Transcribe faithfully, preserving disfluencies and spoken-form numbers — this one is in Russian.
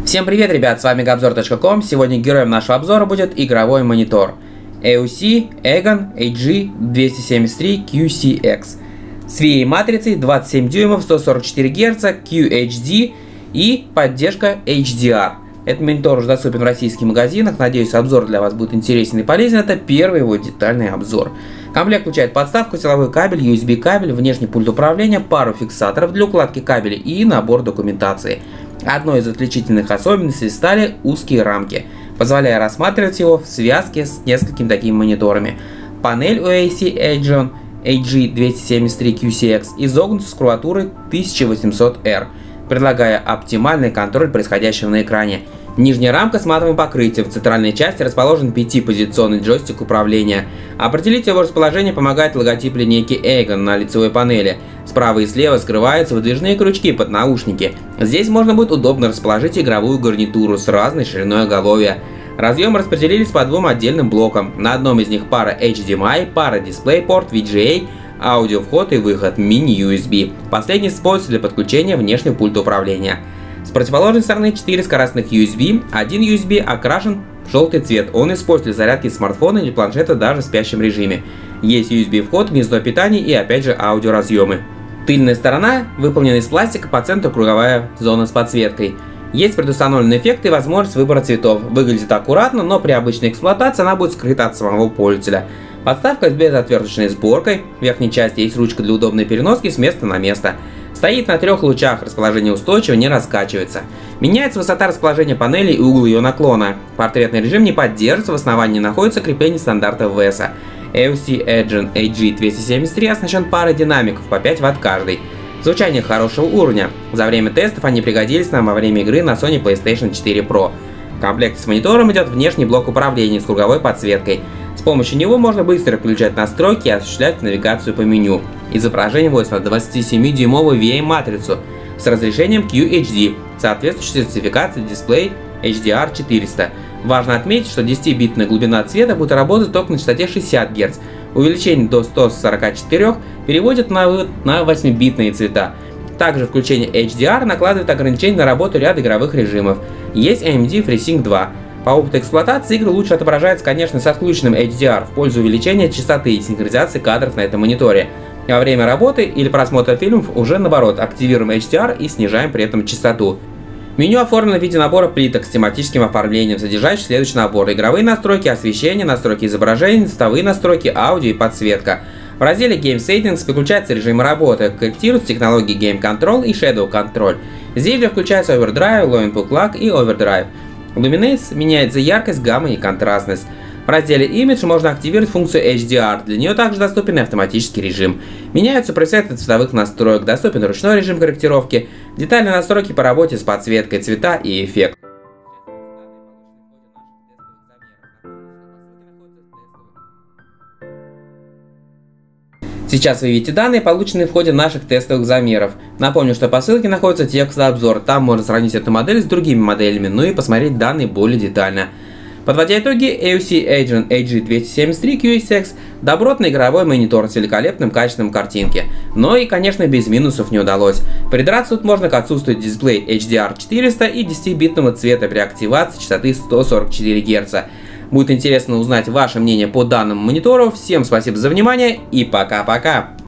Всем привет, ребят, с вами габзор точка ком. Сегодня героем нашего обзора будет игровой монитор эй ю си Aegon эй джи двести семьдесят три кью си экс с ви эй матрицей двадцать семь дюймов, сто сорок четыре герца, кью эйч ди и поддержка эйч ди ар. Этот монитор уже доступен в российских магазинах. Надеюсь, обзор для вас будет интересен и полезен. Это первый его детальный обзор. Комплект включает подставку, силовой кабель, ю эс би кабель, внешний пульт управления, пару фиксаторов для укладки кабеля и набор документации. Одной из отличительных особенностей стали узкие рамки, позволяя рассматривать его в связке с несколькими такими мониторами. Панель у эй ю си Aegon эй джи двести семьдесят три кью си экс изогнута с курватурой тысяча восемьсот эр, предлагая оптимальный контроль происходящего на экране. Нижняя рамка с матовым покрытием, в центральной части расположен пятипозиционный джойстик управления. Определить его расположение помогает логотип линейки Aegon на лицевой панели. Справа и слева скрываются выдвижные крючки под наушники. Здесь можно будет удобно расположить игровую гарнитуру с разной шириной оголовья. Разъемы распределились по двум отдельным блокам. На одном из них пара эйч ди эм ай, пара DisplayPort, ви джи эй, аудиовход и выход, мини-ю эс би. Последний используется для подключения внешнего пульта управления. С противоположной стороны четыре скоростных ю эс би, один ю эс би окрашен в желтый цвет, он используется для зарядки смартфона или планшета даже в спящем режиме. Есть ю эс би вход, гнездо питания и опять же аудиоразъемы. Тыльная сторона выполнена из пластика, по центру круговая зона с подсветкой. Есть предустановленные эффекты и возможность выбора цветов. Выглядит аккуратно, но при обычной эксплуатации она будет скрыта от самого пользователя. Подставка с безотверточной сборкой, в верхней части есть ручка для удобной переноски с места на место. Стоит на трех лучах, расположение устойчиво, не раскачивается. Меняется высота расположения панели и угол ее наклона. Портретный режим не поддерживается, в основании находится крепление стандарта вэ эс. эй ю си Aegon эй джи двести семьдесят три оснащен парой динамиков по пять ватт каждый. Звучание хорошего уровня. За время тестов они пригодились нам во время игры на Sony PlayStation четыре про. В комплекте с монитором идет внешний блок управления с круговой подсветкой. С помощью него можно быстро переключать настройки и осуществлять навигацию по меню. Изображение вводится на двадцатисемидюймовую ви эй матрицу с разрешением кью эйч ди, соответствующей сертификации Display эйч ди ар четыреста. Важно отметить, что десятибитная глубина цвета будет работать только на частоте шестьдесят герц. Увеличение до ста сорока четырёх переводит на вывод на восьмибитные цвета. Также включение эйч ди ар накладывает ограничения на работу ряда игровых режимов. Есть эй эм ди FreeSync два. По опыту эксплуатации игры лучше отображается, конечно, с отключенным эйч ди ар в пользу увеличения частоты и синхронизации кадров на этом мониторе. Во время работы или просмотра фильмов уже наоборот активируем эйч ди ар и снижаем при этом частоту. Меню оформлено в виде набора плиток с тематическим оформлением, содержащий следующий набор: игровые настройки, освещение, настройки изображения, цветовые настройки, аудио и подсветка. В разделе Game Settings выключаются режимы работы, корректируются технологии Game Control и Shadow Control. Здесь же включается Overdrive, Low Input Lag и Overdrive. Luminance меняется яркость, гамма и контрастность. В разделе Image можно активировать функцию эйч ди ар, для нее также доступен и автоматический режим. Меняются пресеты цветовых настроек, доступен ручной режим корректировки, детальные настройки по работе с подсветкой, цвета и эффект. Сейчас вы видите данные, полученные в ходе наших тестовых замеров. Напомню, что по ссылке находится текстовый обзор, там можно сравнить эту модель с другими моделями, ну и посмотреть данные более детально. Подводя итоги, эй ю си Aegon эй джи двести семьдесят три кью си экс – добротный игровой монитор с великолепным качеством картинки. Но и, конечно, без минусов не удалось. Придраться тут можно к отсутствию Display эйч ди ар четыреста и десятибитного цвета при активации частоты сто сорок четыре герца. Будет интересно узнать ваше мнение по данному монитору. Всем спасибо за внимание и пока-пока!